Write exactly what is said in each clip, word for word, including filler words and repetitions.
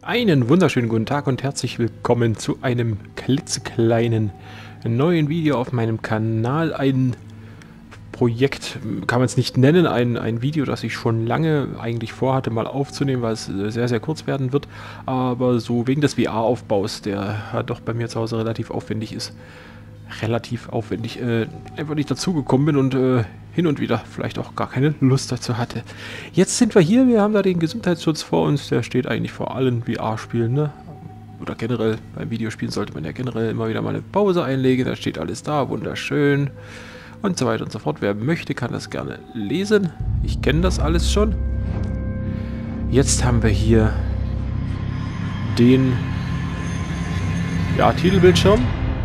Einen wunderschönen guten Tag und herzlich willkommen zu einem klitzekleinen neuen Video auf meinem Kanal. Ein Projekt, kann man es nicht nennen, ein, ein Video, das ich schon lange eigentlich vorhatte mal aufzunehmen, weil es sehr, sehr kurz werden wird. Aber so wegen des V R-Aufbaus, der doch bei mir zu Hause relativ aufwendig ist, relativ aufwendig, äh, einfach nicht dazugekommen bin und äh, hin und wieder vielleicht auch gar keine Lust dazu hatte. Jetzt sind wir hier, wir haben da den Gesundheitsschutz vor uns, der steht eigentlich vor allen V R-Spielen, ne? Oder generell, beim Videospielen sollte man ja generell immer wieder mal eine Pause einlegen, da steht alles da, wunderschön und so weiter und so fort. Wer möchte, kann das gerne lesen. Ich kenne das alles schon. Jetzt haben wir hier den ja, Titelbildschirm.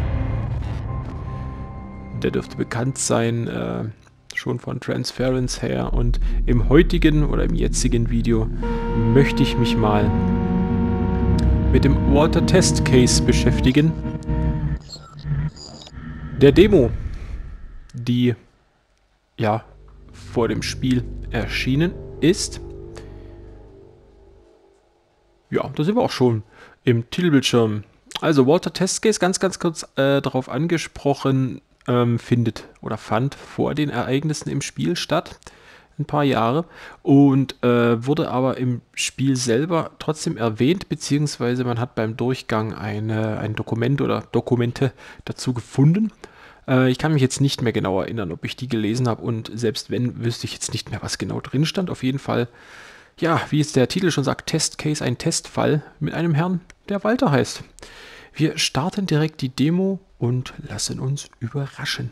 Der dürfte bekannt sein, äh, schon von Transference her. Und im heutigen oder im jetzigen Video möchte ich mich mal mit dem Walter Test Case beschäftigen. Der Demo, die ja vor dem Spiel erschienen ist. Ja, da sind wir auch schon im Titelbildschirm. Also Walter Test Case, ganz, ganz kurz äh, darauf angesprochen, ähm, findet oder fand vor den Ereignissen im Spiel statt, ein paar Jahre, und äh, wurde aber im Spiel selber trotzdem erwähnt, beziehungsweise man hat beim Durchgang eine, ein Dokument oder Dokumente dazu gefunden. Äh, ich kann mich jetzt nicht mehr genau erinnern, ob ich die gelesen habe, und selbst wenn, wüsste ich jetzt nicht mehr, was genau drin stand. Auf jeden Fall, ja, wie es der Titel schon sagt, Test Case, ein Testfall mit einem Herrn, der Walter heißt. Wir starten direkt die Demo und lassen uns überraschen.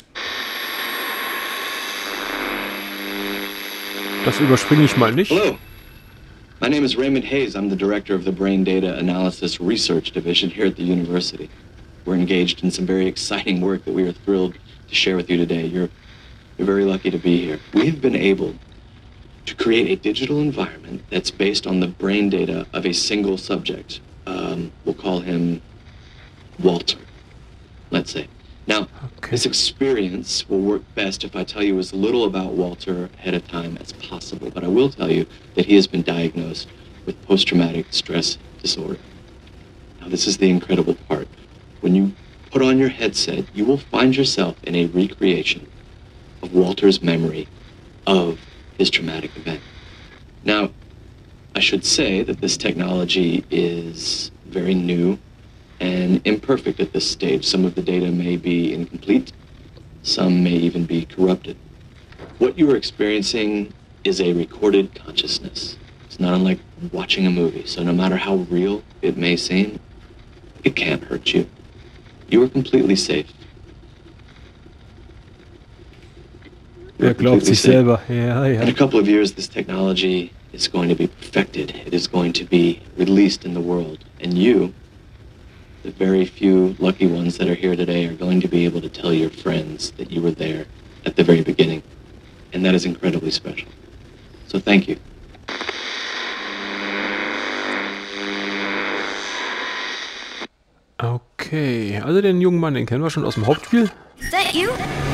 Das überspringe ich mal nicht. Hello. My name is Raymond Hayes. I'm the director of the Brain Data Analysis Research Division here at the university. We're engaged in some very exciting work that we are thrilled to share with you today. You're, you're very lucky to be here. We have been able to create a digital environment that's based on the brain data of a single subject. Um, we'll call him Walter, let's say. Now, okay. This experience will work best if I tell you as little about Walter ahead of time as possible, but I will tell you that he has been diagnosed with post-traumatic stress disorder. Now, this is the incredible part. When you put on your headset, you will find yourself in a recreation of Walter's memory of his traumatic event. Now, I should say that this technology is very new and imperfect at this stage. Some of the data may be incomplete, some may even be corrupted. What you are experiencing is a recorded consciousness. It's not unlike watching a movie, so no matter how real it may seem, it can't hurt you. You are completely safe. Er glaubt sich selber. Ja, ja. In a couple of years, this technology is going to be perfected. It is going to be released in the world, and you, the very few lucky ones that are here today, are going to be able to tell your friends that you were there at the very beginning. And that is incredibly special. So thank you. Okay, also den jungen Mann, den kennen wir schon aus dem Hauptspiel. Is that you?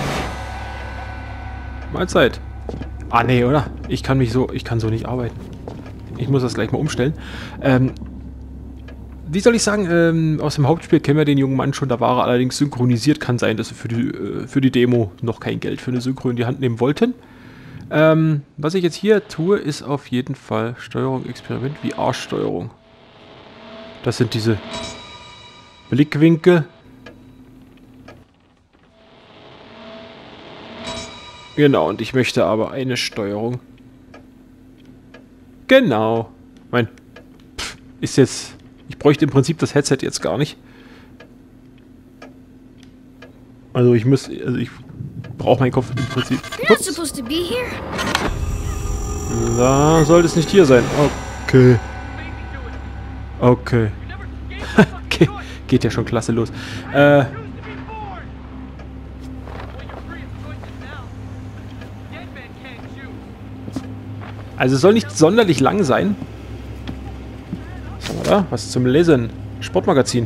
Mahlzeit. Ah, nee, oder? Ich kann mich so, ich kann so nicht arbeiten. Ich muss das gleich mal umstellen. Ähm, Wie soll ich sagen, ähm, aus dem Hauptspiel kennen wir den jungen Mann schon, da war er allerdings synchronisiert. Kann sein, dass wir für die, äh, für die Demo noch kein Geld für eine Synchro in die Hand nehmen wollten. Ähm, was ich jetzt hier tue, ist auf jeden Fall Steuerung, Experiment, V R-Steuerung. Das sind diese Blickwinkel. Genau, und ich möchte aber eine Steuerung. Genau. Mein, pff, ist jetzt... Ich bräuchte im Prinzip das Headset jetzt gar nicht. Also ich muss, also ich brauche meinen Kopf im Prinzip. Ups. Da sollte es nicht hier sein. Okay. Okay. Okay. Geht ja schon klasse los. Äh. Also es soll nicht sonderlich lang sein. Oder? Was zum Lesen? Sportmagazin.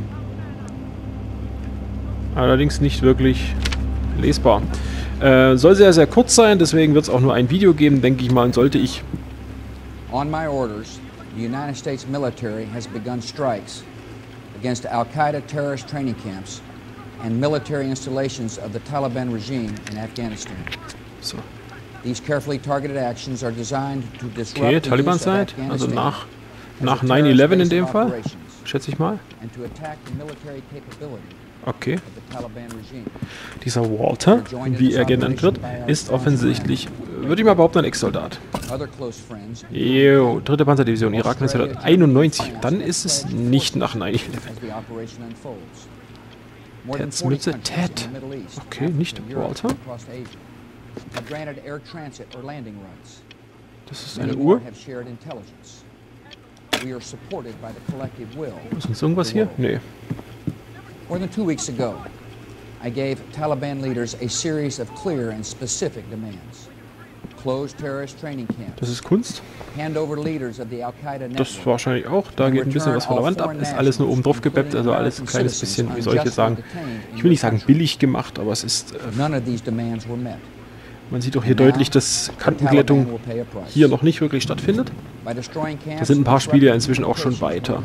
Allerdings nicht wirklich lesbar. Äh, soll sehr, sehr kurz sein, deswegen wird es auch nur ein Video geben, denke ich mal. Und sollte ich On my orders, the United States military has begun strikes against Al-Qaeda terrorist training camps and military installations of the Taliban regime in Afghanistan. So. These carefully targeted actions are designed to disrupt Okay, the use of Taliban-Zeit, also Afghanistan nach, as nach a nine terrorist eleven in base dem of Fall, operations schätze ich mal. and to attack the military capability Okay. of the Taliban regime. Dieser Walter, wie er genannt wird, ist offensichtlich, würde ich mal behaupten, ein Ex-Soldat. Other close friends Jo, dritte Panzerdivision, Irak neunzehnhunderteinundneunzig. Dann ist es nicht nach nine eleven. as the operation unfolds. More than Ted's forty Mütze, countries Ted. in the Middle East, Okay, Africa, nicht Europe, Walter. and across Asia have granted air transit or landing rights. Das ist Many eine more Uhr. have shared intelligence. We are supported by the collective will. Ist uns irgendwas hier? Nee. More than two weeks ago, I gave Taliban leaders a series of clear and specific demands. Close terrorist training camps. Das ist Kunst. Hand over leaders of the Al-Qaeda Das network. wahrscheinlich auch. Da geht ein bisschen was von der Wand ab. Ist alles nur oben drauf gebeppt, also alles ein kleines bisschen, wie soll ich jetzt sagen, ich will nicht sagen billig gemacht, aber es ist, äh, None of these demands were met. man sieht auch hier deutlich, dass Kantenglättung hier noch nicht wirklich stattfindet. Da sind ein paar Spiele ja inzwischen auch schon weiter.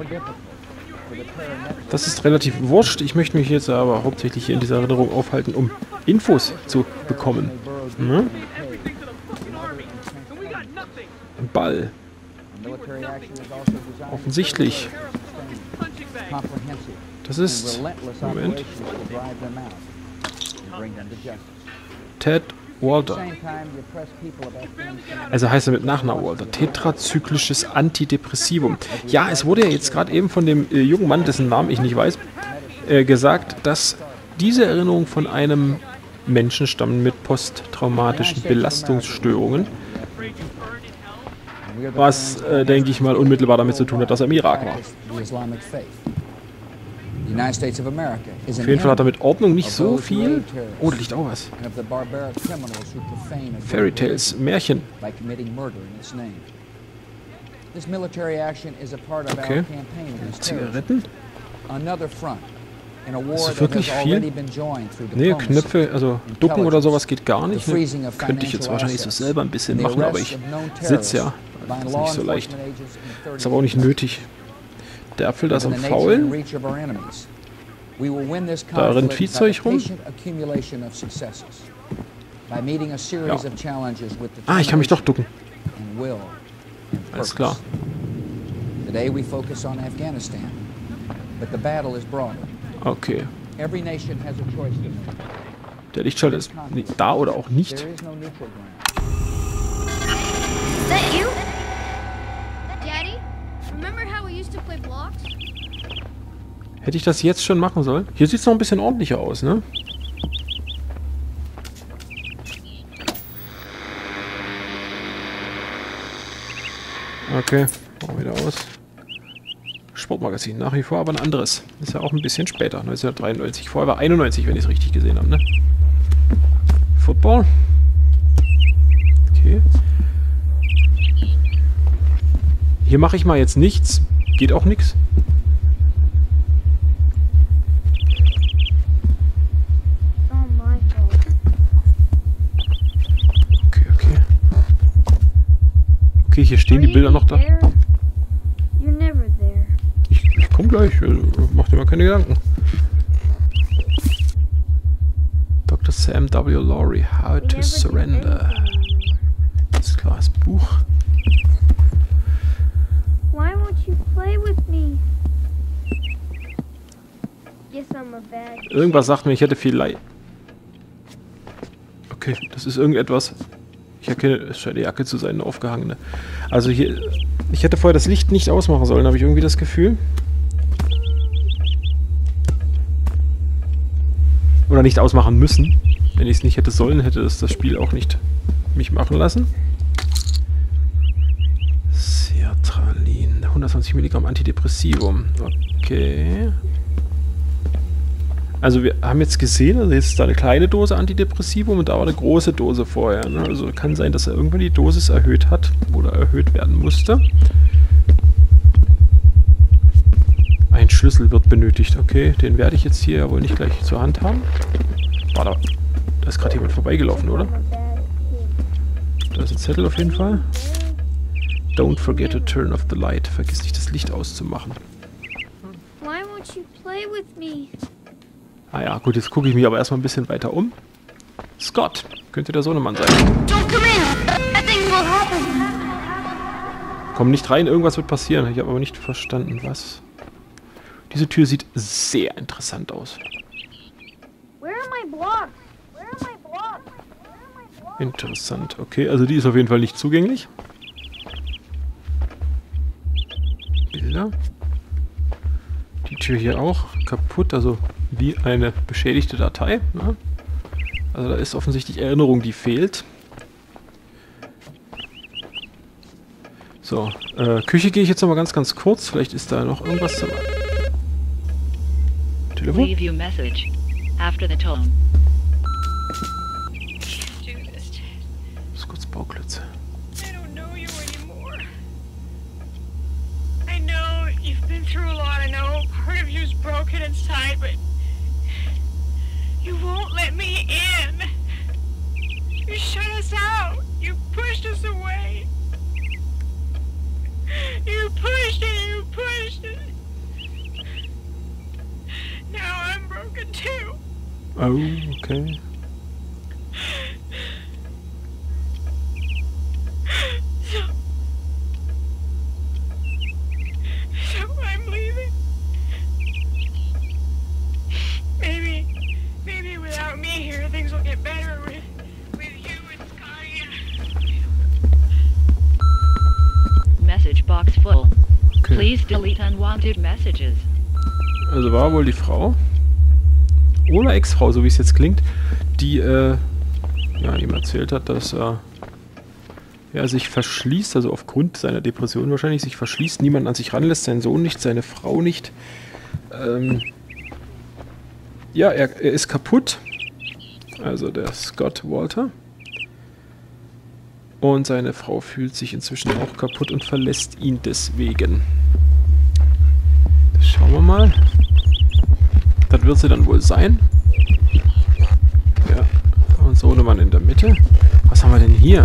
Das ist relativ wurscht. Ich möchte mich jetzt aber hauptsächlich hier in dieser Erinnerung aufhalten, um Infos zu bekommen. Hm? Ein Ball. Offensichtlich. Das ist... Moment. Ted Walter. Also heißt er mit Nachnamen Walter. Tetrazyklisches Antidepressivum. Ja, es wurde ja jetzt gerade eben von dem äh, jungen Mann, dessen Namen ich nicht weiß, äh, gesagt, dass diese Erinnerungen von einem Menschen stammen mit posttraumatischen Belastungsstörungen. Was, äh, denke ich mal, unmittelbar damit zu tun hat, dass er im Irak war. Auf jeden Fall hat er mit Ordnung nicht so viel... Oh, da liegt auch was. Fairy Tales, Märchen. Okay. Zigaretten? Das ist wirklich viel. Nee, Knöpfe, also ducken oder sowas geht gar nicht. Ne? Könnte ich jetzt wahrscheinlich so selber ein bisschen machen, aber ich sitze ja. Das ist nicht so leicht. Ist aber auch nicht nötig. Der Apfel, da ist am Faulen. Da rennt Viehzeug rum. Ja. Ah, ich kann mich doch ducken. Alles klar. Okay. Der Lichtschalter ist nicht da oder auch nicht. Hätte ich das jetzt schon machen sollen? Hier sieht es noch ein bisschen ordentlicher aus, ne? Okay, machen wir wieder aus. Sportmagazin, nach wie vor aber ein anderes. Ist ja auch ein bisschen später, neunzehnhundertdreiundneunzig. Vorher war einundneunzig, wenn ich es richtig gesehen habe, ne? Football. Okay. Hier mache ich mal jetzt nichts. Geht auch nichts. Okay, okay. Okay, hier stehen die Bilder noch da. Ich, ich komme gleich. Mach dir mal keine Gedanken. Doktor Sam W. Laurie, How to Surrender. Das ist klar, das Buch. Why won't you play with me? Guess I'm a bad kid. Irgendwas sagt mir, ich hätte viel Leid. Okay, das ist irgendetwas. Ich erkenne, es scheint die Jacke zu sein, eine aufgehangene. Also hier, ich hätte vorher das Licht nicht ausmachen sollen, habe ich irgendwie das Gefühl. Oder nicht ausmachen müssen. Wenn ich es nicht hätte sollen, hätte es das Spiel auch nicht mich machen lassen. Sertralin, hundertzwanzig Milligramm Antidepressivum. Okay. Also wir haben jetzt gesehen, also jetzt ist da eine kleine Dose Antidepressivum und da war eine große Dose vorher. Ne? Also kann sein, dass er irgendwann die Dosis erhöht hat oder erhöht werden musste. Ein Schlüssel wird benötigt. Okay, den werde ich jetzt hier ja wohl nicht gleich zur Hand haben. Warte, da ist gerade jemand vorbeigelaufen, oder? Da ist ein Zettel auf jeden Fall. Don't forget to turn off the light. Vergiss nicht, das Licht auszumachen. Why won't you play with me? Ah ja, gut, jetzt gucke ich mich aber erstmal ein bisschen weiter um. Scott, könnte der Sohnemann sein. Don't come in! Nothing will happen! Komm nicht rein, irgendwas wird passieren. Ich habe aber nicht verstanden, was. Diese Tür sieht sehr interessant aus. Where are my blocks? Where are my blocks? Where are my blocks? Interessant. Okay, also die ist auf jeden Fall nicht zugänglich. Bilder. Die Tür hier auch kaputt, also wie eine beschädigte Datei. Ne? Also da ist offensichtlich Erinnerung, die fehlt. So, äh, Küche gehe ich jetzt noch mal ganz, ganz kurz. Vielleicht ist da noch irgendwas zu... Telefon? Leave you message after the tone. Das ist kurz Bauklötze. I don't know you anymore. I know you've been through a lot. I know part of you's broken inside, but you won't let me in. You shut us out. You pushed us away. You pushed it. You pushed it. Now I'm broken too. Oh, okay. So, so I'm leaving. Maybe, maybe without me here, things will get better with, with you and Scotty. Message box full. Okay. Please delete unwanted messages. Also war wohl die Frau oder Ex-Frau, so wie es jetzt klingt, die äh, ja, ihm erzählt hat, dass er ja, sich verschließt, also aufgrund seiner Depression wahrscheinlich sich verschließt, niemand an sich ranlässt, seinen Sohn nicht, seine Frau nicht. Ähm, ja, er, er ist kaputt, also der Scott Walter. Und seine Frau fühlt sich inzwischen auch kaputt und verlässt ihn deswegen. Das schauen wir mal. Das wird sie dann wohl sein. Ja, und Sohnemann in der Mitte. Was haben wir denn hier?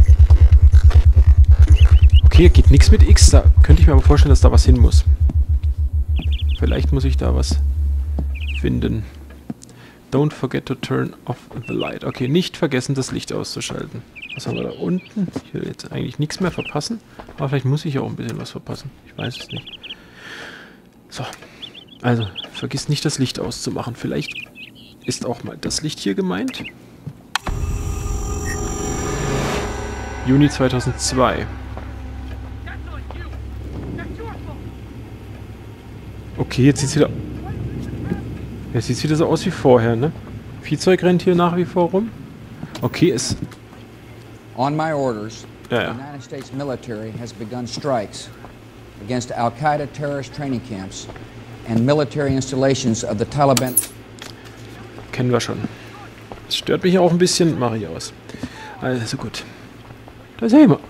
Okay, geht nichts mit X. Da könnte ich mir aber vorstellen, dass da was hin muss. Vielleicht muss ich da was finden. Don't forget to turn off the light. Okay, nicht vergessen, das Licht auszuschalten. Was haben wir da unten? Ich will jetzt eigentlich nichts mehr verpassen. Aber vielleicht muss ich auch ein bisschen was verpassen. Ich weiß es nicht. So. Also, vergiss nicht, das Licht auszumachen. Vielleicht ist auch mal das Licht hier gemeint. Juni zweitausendzwei. Okay, jetzt sieht es wieder... Jetzt sieht es wieder so aus wie vorher, ne? Viehzeug rennt hier nach wie vor rum. Okay, es... On my orders, Ja, the ja. United States military has begun strikes against Al-Qaeda terrorist training camps and military installations of the Taliban. Kennen wir schon. Das stört mich auch ein bisschen. Mache ich aus. Also gut. Da ist er immer.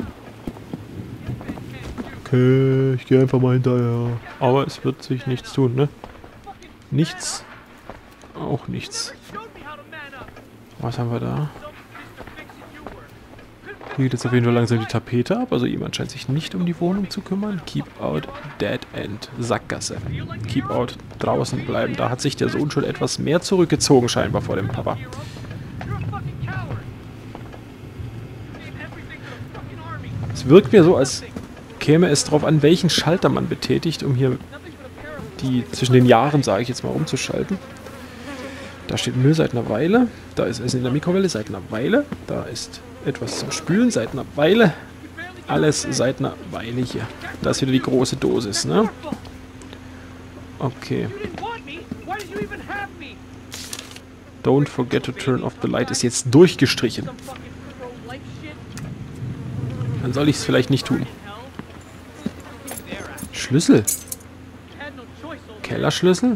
Okay, ich gehe einfach mal hinterher. Aber es wird sich nichts tun, ne? Nichts. Auch nichts. Was haben wir da? Hier geht jetzt auf jeden Fall langsam die Tapete ab. Also jemand scheint sich nicht um die Wohnung zu kümmern. Keep out, dead end, Sackgasse. Keep out, draußen bleiben. Da hat sich der Sohn schon etwas mehr zurückgezogen scheinbar vor dem Papa. Es wirkt mir so, als käme es darauf an, welchen Schalter man betätigt, um hier die zwischen den Jahren, sage ich jetzt mal, umzuschalten. Da steht Müll seit einer Weile. Da ist Essen in der Mikrowelle seit einer Weile. Da ist etwas zum Spülen seit einer Weile. Alles seit einer Weile hier. Da ist wieder die große Dosis, ne? Okay. Don't forget to turn off the light ist jetzt durchgestrichen. Dann soll ich es vielleicht nicht tun. Schlüssel? Kellerschlüssel?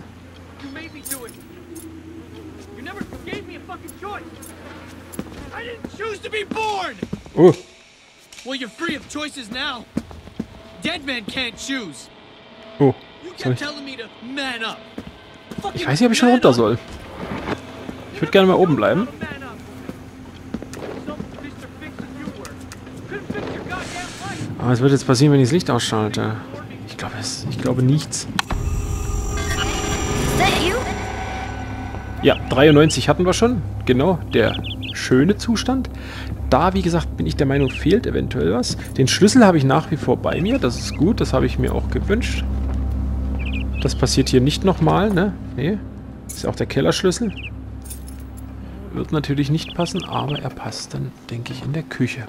Oh. Well, you're free of choices now. Dead men can't choose. Oh. You Sorry. kept telling me to man up. Ich weiß nicht, ob ich schon runter soll. Ich würde gerne mal oben bleiben. Aber was wird jetzt passieren, wenn ich das Licht ausschalte? Ich glaube, es, ich glaube nichts. Ja, dreiundneunzig hatten wir schon. Genau, der schöne Zustand. Da, wie gesagt, bin ich der Meinung, fehlt eventuell was. Den Schlüssel habe ich nach wie vor bei mir. Das ist gut, das habe ich mir auch gewünscht. Das passiert hier nicht nochmal, ne? Nee. Das ist auch der Kellerschlüssel. Wird natürlich nicht passen, aber er passt dann, denke ich, in der Küche.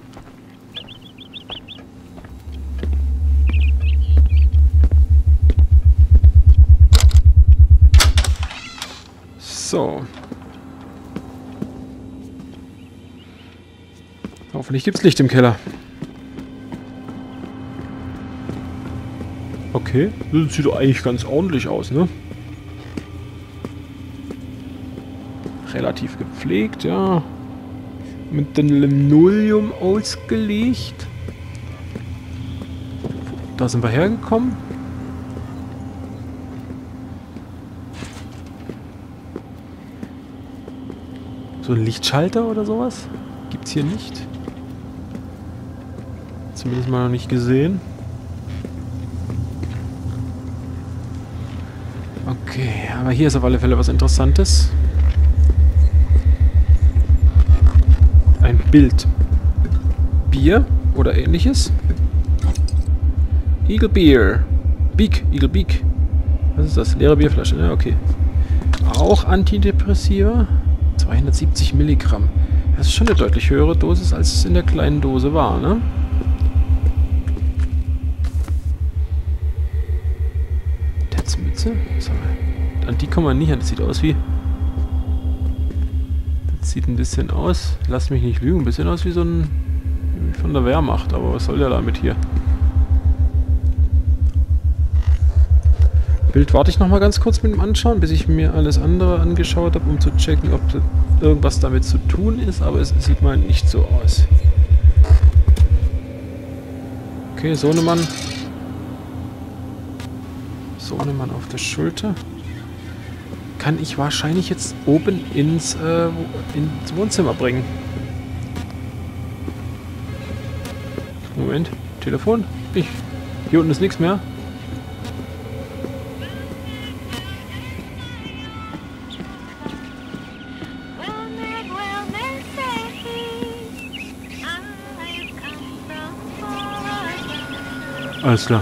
So. Hoffentlich gibt's Licht im Keller. Okay, das sieht doch eigentlich ganz ordentlich aus, ne? Relativ gepflegt, ja. Mit dem Linoleum ausgelegt. Da sind wir hergekommen. So ein Lichtschalter oder sowas? Gibt's hier nicht. Zumindest mal noch nicht gesehen. Okay, aber hier ist auf alle Fälle was Interessantes. Ein Bild. Bier oder ähnliches. Eagle Beer. Beak, Eagle Beak. Was ist das? Leere Bierflasche, ja, okay. Auch Antidepressiva. zweihundertsiebzig Milligramm. Das ist schon eine deutlich höhere Dosis, als es in der kleinen Dose war, ne? Tetzmütze? An die kommen wir nicht an. Das sieht aus wie... Das sieht ein bisschen aus... Lass mich nicht lügen. Ein bisschen aus wie so ein... Wie von der Wehrmacht. Aber was soll der damit hier? Bild warte ich nochmal ganz kurz mit dem Anschauen, bis ich mir alles andere angeschaut habe, um zu checken, ob da irgendwas damit zu tun ist, aber es sieht mal nicht so aus. Okay, Sohnemann. Sohnemann auf der Schulter. Kann ich wahrscheinlich jetzt oben ins, äh, ins Wohnzimmer bringen. Moment, Telefon? Ich. Hier unten ist nichts mehr. Alles klar.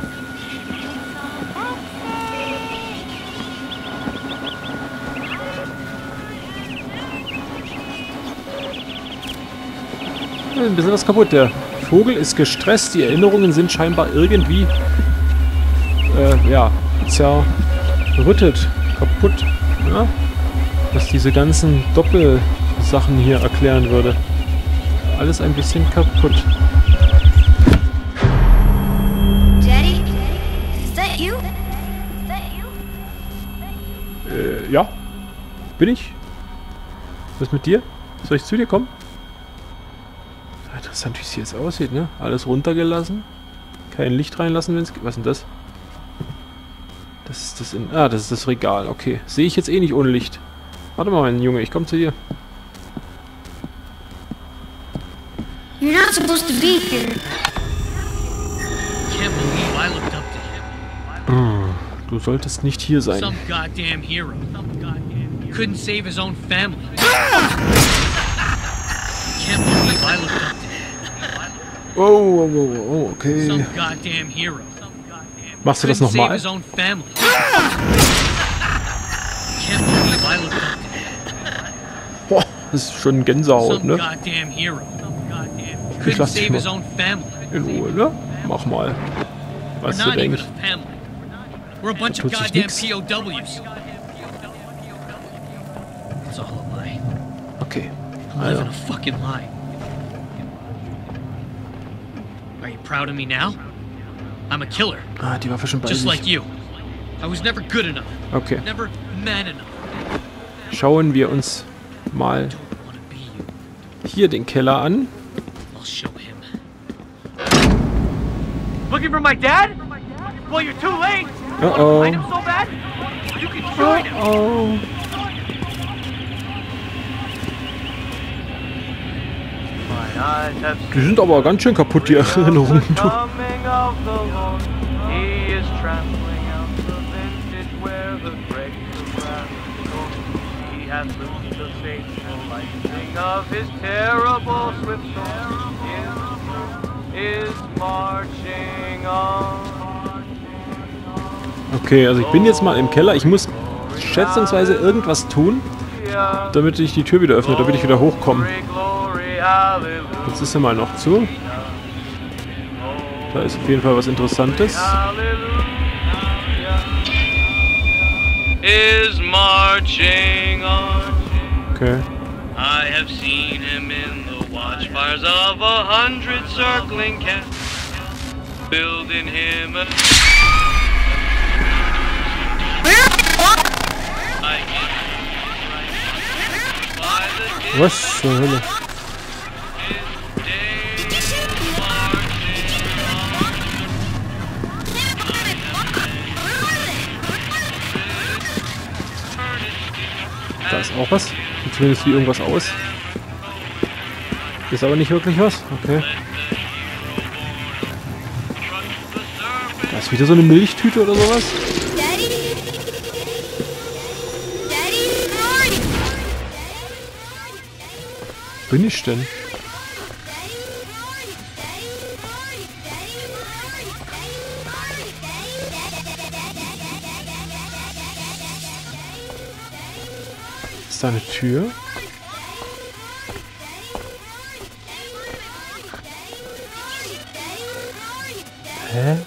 Ein bisschen was kaputt. Der Vogel ist gestresst. Die Erinnerungen sind scheinbar irgendwie äh, ja, zerrüttet, kaputt. Ja? Was diese ganzen Doppelsachen hier erklären würde. Alles ein bisschen kaputt. Äh, ja. Bin ich? Was mit dir? Soll ich zu dir kommen? Interessant, wie es hier jetzt aussieht, ne? Alles runtergelassen. Kein Licht reinlassen, wenn es geht. Was ist denn das? Das ist das in... Ah, das ist das Regal. Okay. Sehe ich jetzt eh nicht ohne Licht. Warte mal, mein Junge, ich komme zu dir. You're not supposed to be here. Can't believe I looked up to him. Du solltest nicht hier sein. Some goddamn hero. Couldn't save his own family. Can't believe I looked up to him. Oh, oh, oh, oh, okay. Some goddamn hero. Machst du das Couldn't save nochmal? his own family. Can't believe I looked up to him. Boah, das ist schon Gänsehaut, Some ne? goddamn hero. Ich Couldn't lass dich save his mal own family. in Ruhe, ne? Mach mal. We're Was du not even denkst. a family. We're a bunch of tut sich goddamn nix. P O Ws. It's all a lie. Okay. I'm living Also, a fucking lie. Are you proud of me now? I'm a killer, ah, die Waffe schon bei just sich. like you. I was never good enough, Okay. never man enough. Schauen wir uns mal I don't wanna be you. hier den Keller an. I'll show him. Looking for my dad? Well, you're too late. Uh Want to find him oh. so bad? You can join him. Oh. Fine. Die sind aber ganz schön kaputt, die Erinnerungen. Okay, also ich bin jetzt mal im Keller. Ich muss schätzungsweise irgendwas tun, damit ich die Tür wieder öffne, damit ich wieder hochkomme. Jetzt ist sie mal noch zu. Da ist auf jeden Fall was Interessantes. Okay. I have seen him in the watchfires of a hundred circling cats, building him a... Was zur Hölle? Da ist auch was. Sieht zumindest wie irgendwas aus. Ist aber nicht wirklich was. Okay. Da ist wieder so eine Milchtüte oder sowas. Wo bin ich denn? Ist da eine Tür? Hä?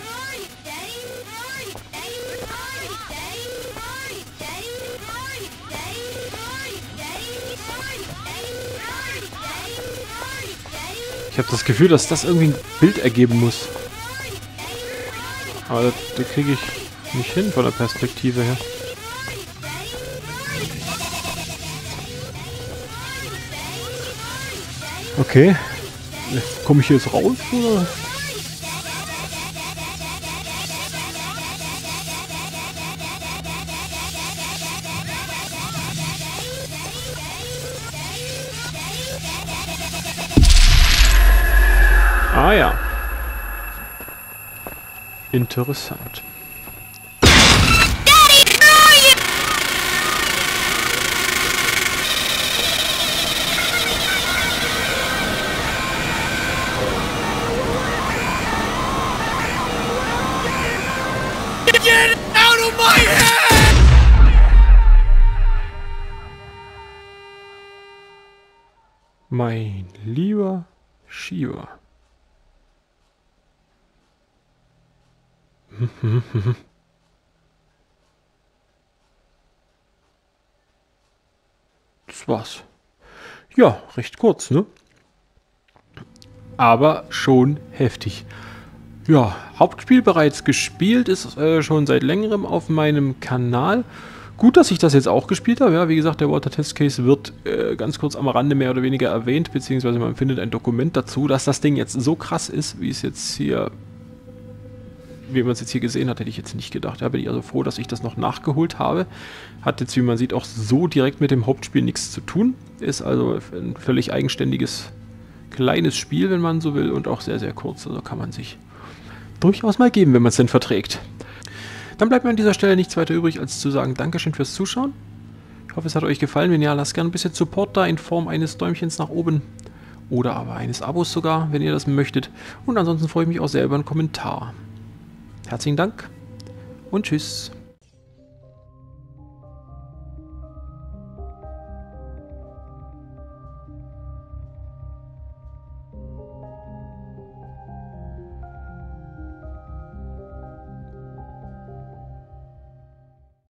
Ich habe das Gefühl, dass das irgendwie ein Bild ergeben muss. Aber da, da kriege ich nicht hin von der Perspektive her. Okay. Komme ich hier jetzt raus, oder? Ah ja. Interessant. Get out of my head! Mein lieber Shiva. Das war's. Ja, recht kurz, ne? Aber schon heftig. Ja, Hauptspiel bereits gespielt, ist äh, schon seit längerem auf meinem Kanal. Gut, dass ich das jetzt auch gespielt habe. Ja, wie gesagt, der Water Test Case wird äh, ganz kurz am Rande mehr oder weniger erwähnt, beziehungsweise man findet ein Dokument dazu, dass das Ding jetzt so krass ist, wie es jetzt hier... Wie man es jetzt hier gesehen hat, hätte ich jetzt nicht gedacht. Da bin ich also froh, dass ich das noch nachgeholt habe. Hat jetzt, wie man sieht, auch so direkt mit dem Hauptspiel nichts zu tun. Ist also ein völlig eigenständiges, kleines Spiel, wenn man so will. Und auch sehr, sehr kurz. Also kann man sich durchaus mal geben, wenn man es denn verträgt. Dann bleibt mir an dieser Stelle nichts weiter übrig, als zu sagen, Dankeschön fürs Zuschauen. Ich hoffe, es hat euch gefallen. Wenn ja, lasst gerne ein bisschen Support da in Form eines Däumchens nach oben. Oder aber eines Abos sogar, wenn ihr das möchtet. Und ansonsten freue ich mich auch sehr über einen Kommentar. Herzlichen Dank und tschüss.